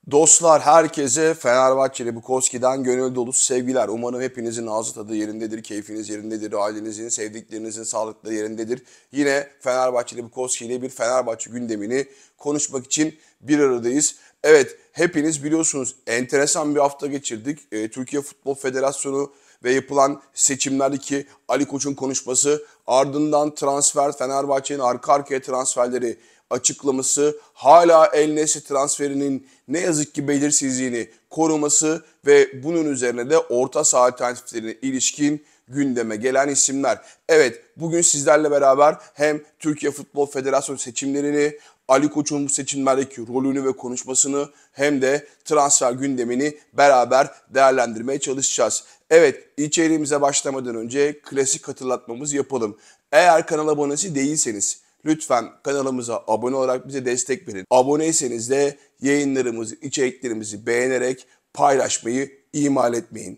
Dostlar herkese Fenerbahçeli Bukowski'den gönül dolusu sevgiler. Umarım hepinizin ağzı tadı yerindedir, keyfiniz yerindedir, ailenizin, sevdiklerinizin sağlıkları yerindedir. Yine Fenerbahçeli Bukowski ile bir Fenerbahçe gündemini konuşmak için bir aradayız. Evet, hepiniz biliyorsunuz enteresan bir hafta geçirdik. Türkiye Futbol Federasyonu ve yapılan seçimlerdeki Ali Koç'un konuşması, ardından transfer, Fenerbahçe'nin arka arkaya transferleri açıklaması, hala El Nesri transferinin ne yazık ki belirsizliğini koruması ve bunun üzerine de orta saha alternatiflerine ilişkin gündeme gelen isimler. Evet, bugün sizlerle beraber hem Türkiye Futbol Federasyonu seçimlerini, Ali Koç'un bu seçimlerdeki rolünü ve konuşmasını hem de transfer gündemini beraber değerlendirmeye çalışacağız. Evet, içeriğimize başlamadan önce klasik hatırlatmamızı yapalım. Eğer kanala abone değilseniz lütfen kanalımıza abone olarak bize destek verin. Aboneyseniz de yayınlarımızı, içeriklerimizi beğenerek paylaşmayı ihmal etmeyin.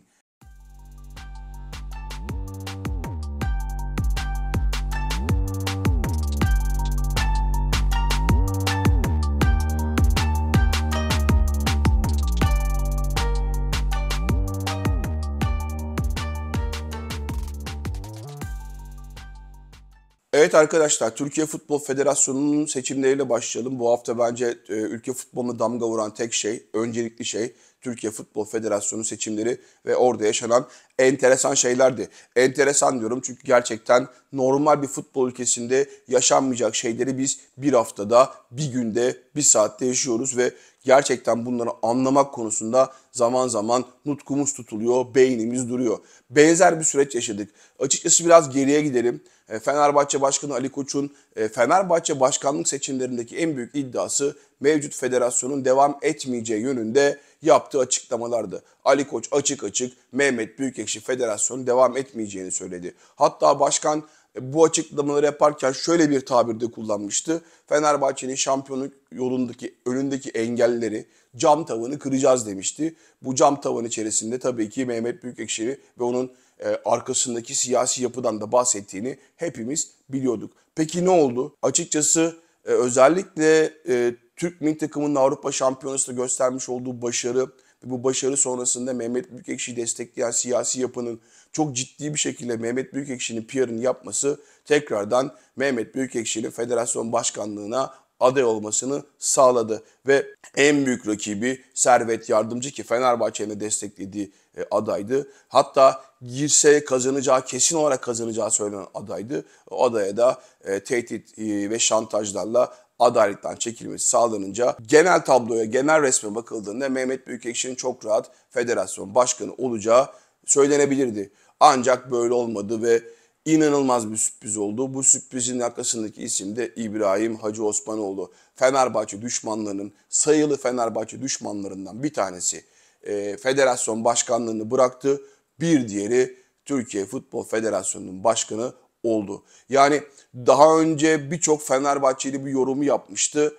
Evet arkadaşlar, Türkiye Futbol Federasyonu'nun seçimleriyle başlayalım. Bu hafta bence ülke futboluna damga vuran tek şey, öncelikli şey Türkiye Futbol Federasyonu seçimleri ve orada yaşanan enteresan şeylerdi. Enteresan diyorum çünkü gerçekten normal bir futbol ülkesinde yaşanmayacak şeyleri biz bir haftada, bir günde, bir saatte yaşıyoruz ve gerçekten bunları anlamak konusunda zaman zaman nutkumuz tutuluyor, beynimiz duruyor. Benzer bir süreç yaşadık. Açıkçası biraz geriye gidelim. Fenerbahçe Başkanı Ali Koç'un Fenerbahçe başkanlık seçimlerindeki en büyük iddiası mevcut federasyonun devam etmeyeceği yönünde yaptığı açıklamalardı. Ali Koç açık açık Mehmet Büyükekşi federasyonun devam etmeyeceğini söyledi. Hatta başkan bu açıklamaları yaparken şöyle bir tabirde kullanmıştı. Fenerbahçe'nin şampiyonluk yolundaki önündeki engelleri, cam tavanı kıracağız demişti. Bu cam tavan içerisinde tabii ki Mehmet Büyükekşi ve onun arkasındaki siyasi yapıdan da bahsettiğini hepimiz biliyorduk. Peki ne oldu? Açıkçası özellikle Türk milli takımının Avrupa Şampiyonası'nda göstermiş olduğu başarı ve bu başarı sonrasında Mehmet Büyükekşi'yi destekleyen siyasi yapının çok ciddi bir şekilde Mehmet Büyükekşi'nin PR'ını yapması tekrardan Mehmet Büyükekşi'nin federasyon başkanlığına aday olmasını sağladı. Ve en büyük rakibi Servet Yardımcı ki Fenerbahçe'nin desteklediği adaydı. Hatta girse kazanacağı, kesin olarak kazanacağı söylenen adaydı. O adaya da tehdit ve şantajlarla adaylıktan çekilmesi sağlanınca genel tabloya, genel resme bakıldığında Mehmet Büyükekşi'nin çok rahat federasyon başkanı olacağı söylenebilirdi. Ancak böyle olmadı ve İnanılmaz bir sürpriz oldu. Bu sürprizin arkasındaki isim de İbrahim Hacı Osmanoğlu. Fenerbahçe düşmanlarının, sayılı Fenerbahçe düşmanlarından bir tanesi. Federasyon başkanlığını bıraktı. Bir diğeri Türkiye Futbol Federasyonu'nun başkanı oldu. Yani daha önce birçok Fenerbahçeli bir yorumu yapmıştı.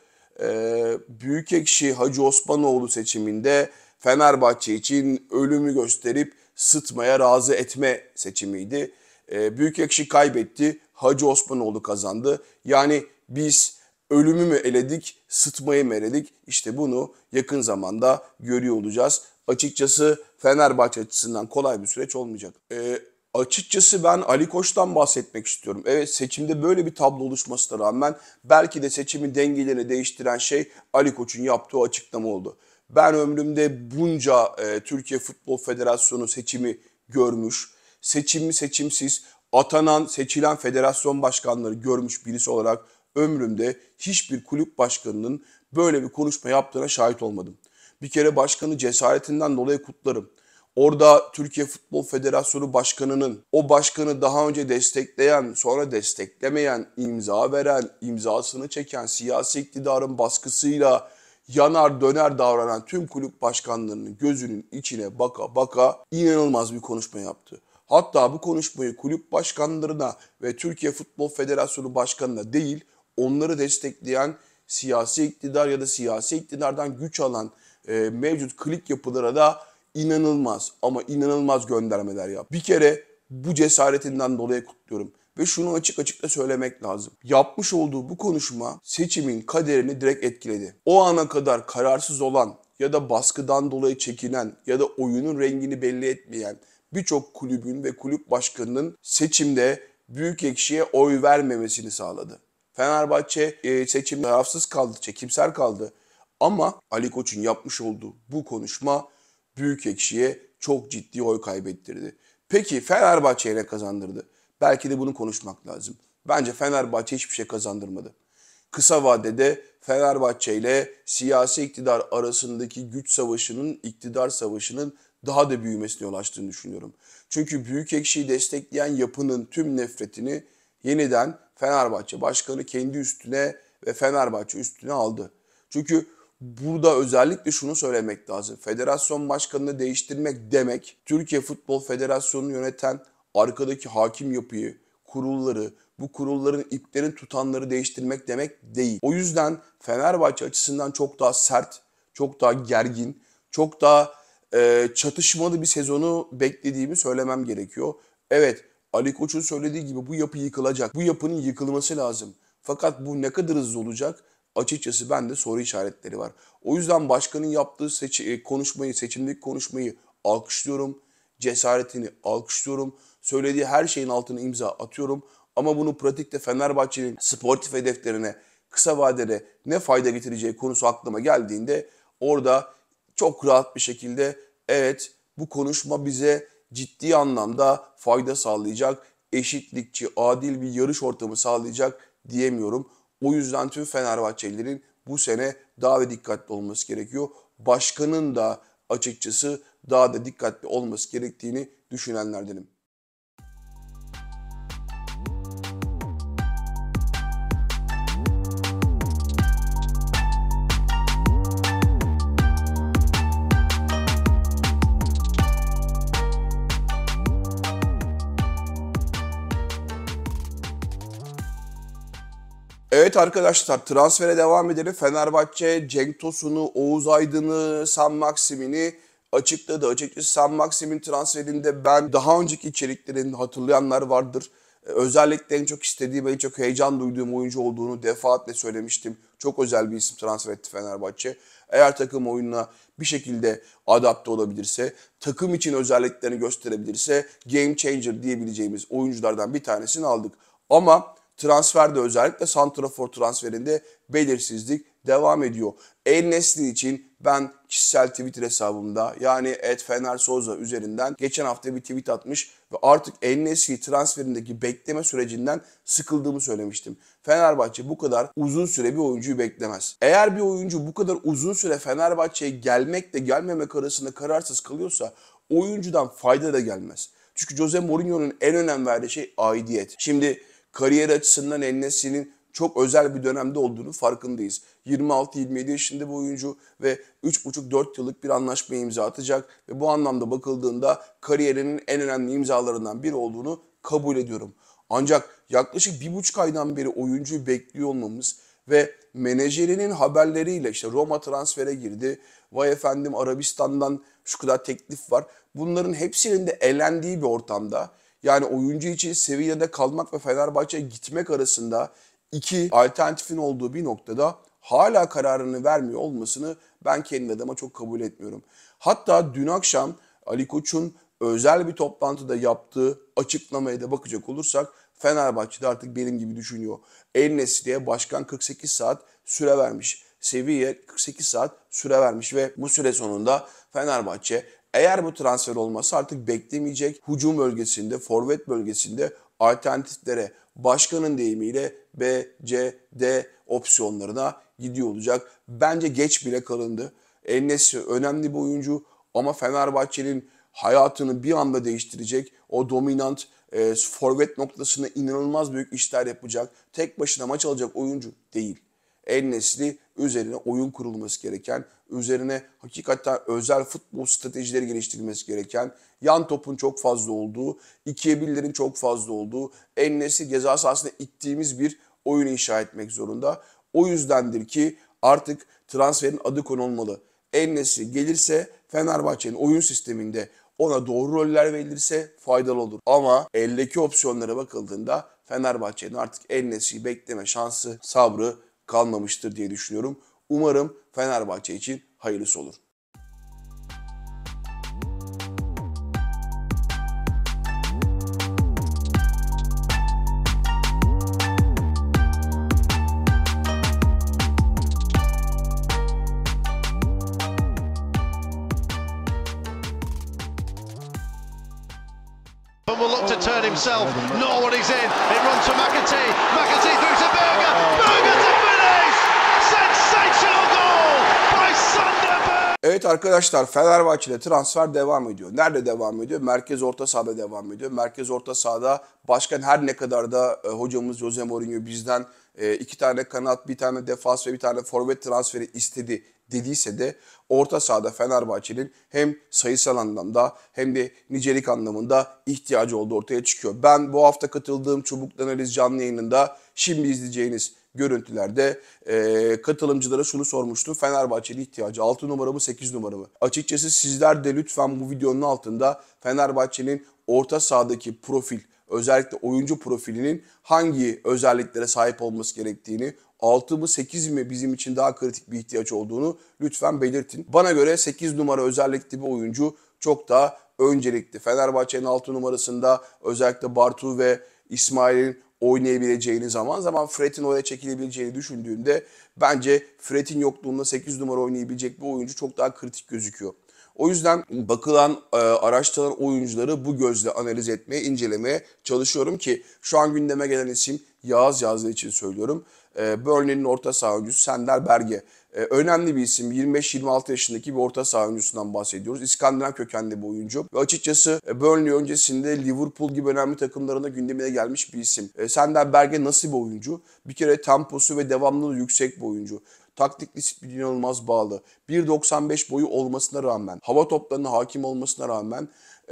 Büyükekşi Hacı Osmanoğlu seçiminde Fenerbahçe için ölümü gösterip sıtmaya razı etme seçimiydi. Büyükekşi kaybetti, Hacı Osmanoğlu kazandı. Yani biz ölümü mü eledik, sıtmayı mı eledik? İşte bunu yakın zamanda görüyor olacağız. Açıkçası Fenerbahçe açısından kolay bir süreç olmayacak. Açıkçası ben Ali Koç'tan bahsetmek istiyorum. Evet, seçimde böyle bir tablo oluşmasına rağmen belki de seçimin dengelerini değiştiren şey Ali Koç'un yaptığı açıklama oldu. Ben ömrümde bunca Türkiye Futbol Federasyonu seçimi görmüş, seçimli seçimsiz, atanan, seçilen federasyon başkanları görmüş birisi olarak ömrümde hiçbir kulüp başkanının böyle bir konuşma yaptığına şahit olmadım. Bir kere başkanı cesaretinden dolayı kutlarım. Orada Türkiye Futbol Federasyonu Başkanı'nın o başkanı daha önce destekleyen, sonra desteklemeyen, imza veren, imzasını çeken siyasi iktidarın baskısıyla yanar döner davranan tüm kulüp başkanlarının gözünün içine baka baka inanılmaz bir konuşma yaptı. Hatta bu konuşmayı kulüp başkanlarına ve Türkiye Futbol Federasyonu Başkanı'na değil, onları destekleyen siyasi iktidar ya da siyasi iktidardan güç alan mevcut klik yapılara da inanılmaz ama inanılmaz göndermeler yaptı. Bir kere bu cesaretinden dolayı kutluyorum. Ve şunu açık açık da söylemek lazım. Yapmış olduğu bu konuşma seçimin kaderini direkt etkiledi. O ana kadar kararsız olan, ya da baskıdan dolayı çekinen ya da oyunun rengini belli etmeyen birçok kulübün ve kulüp başkanının seçimde Büyükekşi'ye oy vermemesini sağladı. Fenerbahçe seçimde tarafsız kaldı, çekimser kaldı. Ama Ali Koç'un yapmış olduğu bu konuşma Büyükekşi'ye çok ciddi oy kaybettirdi. Peki Fenerbahçe'ye ne kazandırdı? Belki de bunu konuşmak lazım. Bence Fenerbahçe hiçbir şey kazandırmadı. Kısa vadede Fenerbahçe ile siyasi iktidar arasındaki güç savaşının, iktidar savaşının daha da büyümesine yol açtığını düşünüyorum. Çünkü Büyükekşi'yi destekleyen yapının tüm nefretini yeniden Fenerbahçe başkanı kendi üstüne ve Fenerbahçe üstüne aldı. Çünkü burada özellikle şunu söylemek lazım. Federasyon başkanını değiştirmek demek, Türkiye Futbol Federasyonu'nu yöneten arkadaki hakim yapıyı, kurulları, bu kurulların iplerini tutanları değiştirmek demek değil. O yüzden Fenerbahçe açısından çok daha sert, çok daha gergin, çok daha çatışmalı bir sezonu beklediğimi söylemem gerekiyor. Evet, Ali Koç'un söylediği gibi bu yapı yıkılacak. Bu yapının yıkılması lazım. Fakat bu ne kadar hızlı olacak? Açıkçası bende soru işaretleri var. O yüzden başkanın yaptığı seçimdeki konuşmayı alkışlıyorum. Cesaretini alkışlıyorum. Söylediği her şeyin altına imza atıyorum. Ama bunu pratikte Fenerbahçe'nin sportif hedeflerine kısa vadede ne fayda getireceği konusu aklıma geldiğinde orada çok rahat bir şekilde evet bu konuşma bize ciddi anlamda fayda sağlayacak, eşitlikçi, adil bir yarış ortamı sağlayacak diyemiyorum. O yüzden tüm Fenerbahçelilerin bu sene daha da dikkatli olması gerekiyor. Başkanın da açıkçası daha da dikkatli olması gerektiğini düşünenlerdenim. Evet arkadaşlar transfere devam edelim. Fenerbahçe Cenk Tosun'u, Oğuz Aydın'ı, Sam Maxim'ini açıkladı. Açıkçası Sam Maxim'in transferinde ben daha önceki içeriklerini hatırlayanlar vardır. Özellikle en çok istediğim, en çok heyecan duyduğum oyuncu olduğunu defaatle söylemiştim. Çok özel bir isim transfer etti Fenerbahçe. Eğer takım oyununa bir şekilde adapte olabilirse, takım için özelliklerini gösterebilirse game changer diyebileceğimiz oyunculardan bir tanesini aldık. Ama transferde özellikle santrafor transferinde belirsizlik devam ediyor. El-Nesri için ben kişisel Twitter hesabımda yani @fenersoza üzerinden geçen hafta bir tweet atmış ve artık El-Nesri transferindeki bekleme sürecinden sıkıldığımı söylemiştim. Fenerbahçe bu kadar uzun süre bir oyuncuyu beklemez. Eğer bir oyuncu bu kadar uzun süre Fenerbahçe'ye gelmekle gelmemek arasında kararsız kalıyorsa oyuncudan fayda da gelmez. Çünkü Jose Mourinho'nun en önem verdiği şey aidiyet. Şimdi kariyer açısından El-Nesri'nin çok özel bir dönemde olduğunu farkındayız. 26-27 yaşında bir oyuncu ve 3,5-4 yıllık bir anlaşma imza atacak ve bu anlamda bakıldığında kariyerinin en önemli imzalarından biri olduğunu kabul ediyorum. Ancak yaklaşık 1,5 aydan beri oyuncuyu bekliyor olmamız ve menajerinin haberleriyle işte Roma transfere girdi. Vay efendim Arabistan'dan şu kadar teklif var. Bunların hepsinin de elendiği bir ortamda yani oyuncu için Sevilla'da kalmak ve Fenerbahçe'ye gitmek arasında iki alternatifin olduğu bir noktada hala kararını vermiyor olmasını ben kendi adıma çok kabul etmiyorum. Hatta dün akşam Ali Koç'un özel bir toplantıda yaptığı açıklamaya da bakacak olursak Fenerbahçe'de artık benim gibi düşünüyor. El-Nesri'ye başkan 48 saat süre vermiş. Sevilla'ya 48 saat süre vermiş ve bu süre sonunda Fenerbahçe eğer bu transfer olmasa artık beklemeyecek hücum bölgesinde, forvet bölgesinde alternatiflere başkanın deyimiyle B, C, D opsiyonlarına gidiyor olacak. Bence geç bile kalındı. El-Nesri önemli bir oyuncu ama Fenerbahçe'nin hayatını bir anda değiştirecek o dominant forvet noktasında inanılmaz büyük işler yapacak. Tek başına maç alacak oyuncu değil. El-Nesri üzerine oyun kurulması gereken, üzerine hakikaten özel futbol stratejileri geliştirilmesi gereken, yan topun çok fazla olduğu, ikiye birlerin çok fazla olduğu, El-Nesri ceza sahasına ittiğimiz bir oyun inşa etmek zorunda. O yüzdendir ki artık transferin adı konulmalı. El-Nesri gelirse Fenerbahçe'nin oyun sisteminde ona doğru roller verilirse faydalı olur. Ama eldeki opsiyonlara bakıldığında Fenerbahçe'nin artık El-Nesri'yi bekleme şansı, sabrı kalmamıştır diye düşünüyorum. Umarım Fenerbahçe için hayırlısı olur. himself, nor what he's in. It runs to McAtee. McAtee through to Berger. Berger to finish! Sensational goal by Sander Berge. Evet arkadaşlar, Fenerbahçe'de transfer devam ediyor. Nerede devam ediyor? Merkez orta sahada devam ediyor. Merkez orta sahada başkan her ne kadar da hocamız Jose Mourinho bizden 2 tane kanat, bir tane defans ve bir tane forvet transferi istedi dediyse de orta sahada Fenerbahçe'nin hem sayısal anlamda hem de nicelik anlamında ihtiyacı olduğu ortaya çıkıyor. Ben bu hafta katıldığım Çubuk'ta Analiz canlı yayınında şimdi izleyeceğiniz görüntülerde katılımcılara şunu sormuştum. Fenerbahçe'nin ihtiyacı 6 numara mı 8 numara mı? Açıkçası sizler de lütfen bu videonun altında Fenerbahçe'nin orta sahadaki profil, özellikle oyuncu profilinin hangi özelliklere sahip olması gerektiğini, 6 mı 8 mi bizim için daha kritik bir ihtiyaç olduğunu lütfen belirtin. Bana göre 8 numara özellikli bir oyuncu çok daha öncelikli. Fenerbahçe'nin 6 numarasında özellikle Bartu ve İsmail'in oynayabileceğini, zaman zaman Fred'in oraya çekilebileceğini düşündüğümde bence Fred'in yokluğunda 8 numara oynayabilecek bir oyuncu çok daha kritik gözüküyor. O yüzden bakılan, araştırılan oyuncuları bu gözle analiz etmeye, incelemeye çalışıyorum ki şu an gündeme gelen isim Yağız yazdığı için söylüyorum. Burnley'nin orta saha oyuncusu Sander Berge. Önemli bir isim. 25-26 yaşındaki bir orta saha oyuncusundan bahsediyoruz. İskandinav kökenli bir oyuncu. Ve açıkçası Burnley öncesinde Liverpool gibi önemli takımlarında gündemine gelmiş bir isim. Sander Berge nasıl bir oyuncu? Bir kere temposu ve devamlılığı yüksek bir oyuncu. Taktik disiplini inanılmaz bağlı. 1.95 boyu olmasına rağmen, hava toplarına hakim olmasına rağmen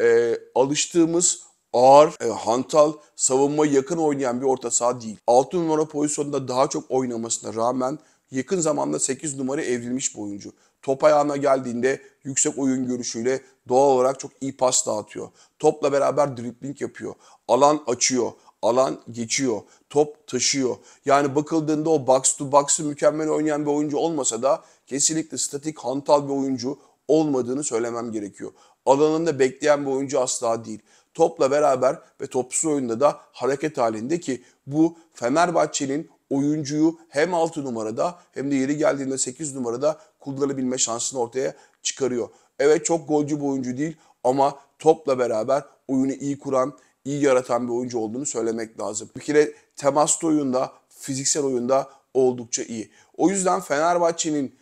alıştığımız ağır, hantal, savunmaya yakın oynayan bir orta saha değil. 6 numara pozisyonunda daha çok oynamasına rağmen yakın zamanda 8 numara evrilmiş bir oyuncu. Top ayağına geldiğinde yüksek oyun görüşüyle doğal olarak çok iyi pas dağıtıyor. Topla beraber dribling yapıyor. Alan açıyor. Alan geçiyor. Top taşıyor. Yani bakıldığında o box to box'ı mükemmel oynayan bir oyuncu olmasa da kesinlikle statik, hantal bir oyuncu olmadığını söylemem gerekiyor. Alanında bekleyen bir oyuncu asla değil. Topla beraber ve topsuz oyunda da hareket halinde ki bu Fenerbahçe'nin oyuncuyu hem 6 numarada hem de yeri geldiğinde 8 numarada kullanabilme şansını ortaya çıkarıyor. Evet, çok golcü bir oyuncu değil ama topla beraber oyunu iyi kuran, iyi yaratan bir oyuncu olduğunu söylemek lazım. Bir kere temaslı oyunda, fiziksel oyunda oldukça iyi. O yüzden Fenerbahçe'nin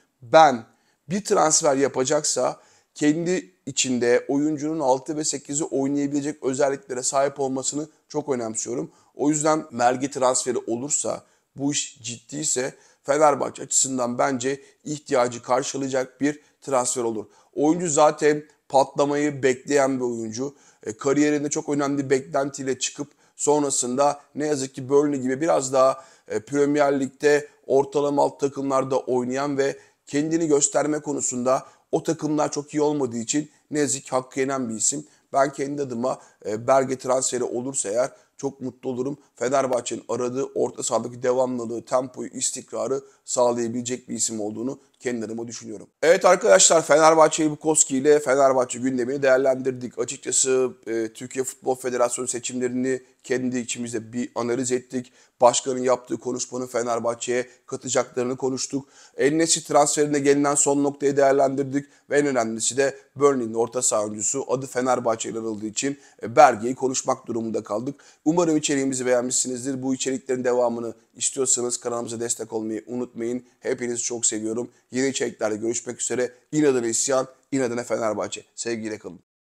bir transfer yapacaksa kendi içinde oyuncunun 6 ve 8'i oynayabilecek özelliklere sahip olmasını çok önemsiyorum. O yüzden Mergi transferi olursa, bu iş ciddiyse Fenerbahçe açısından bence ihtiyacı karşılayacak bir transfer olur. Oyuncu zaten patlamayı bekleyen bir oyuncu. Kariyerinde çok önemli beklentiyle çıkıp sonrasında ne yazık ki Burnley gibi biraz daha Premier Lig'de ortalama alt takımlarda oynayan ve kendini gösterme konusunda o takımlar çok iyi olmadığı için ne yazık ki hakkı yenen bir isim. Ben kendi adıma Berge transferi olursa eğer çok mutlu olurum. Fenerbahçe'nin aradığı orta sahadaki devamlılığı, tempoyu, istikrarı sağlayabilecek bir isim olduğunu kendi adıma düşünüyorum. Evet arkadaşlar, Fenerbahçe Bukowski ile Fenerbahçe gündemini değerlendirdik. Açıkçası Türkiye Futbol Federasyonu seçimlerini kendi içimizde bir analiz ettik. Başkanın yaptığı konuşmanın Fenerbahçe'ye katacaklarını konuştuk. En-Nesyri transferine gelinen son noktayı değerlendirdik. Ve en önemlisi de Burnley'nin orta saha oyuncusu adı Fenerbahçe ile anıldığı için Berge'yi konuşmak durumunda kaldık. Umarım içeriğimizi beğenmişsinizdir. Bu içeriklerin devamını istiyorsanız kanalımıza destek olmayı unutmayın. Hepinizi çok seviyorum. Yeni içeriklerde görüşmek üzere. İnadına isyan, inadına Fenerbahçe. Sevgiyle kalın.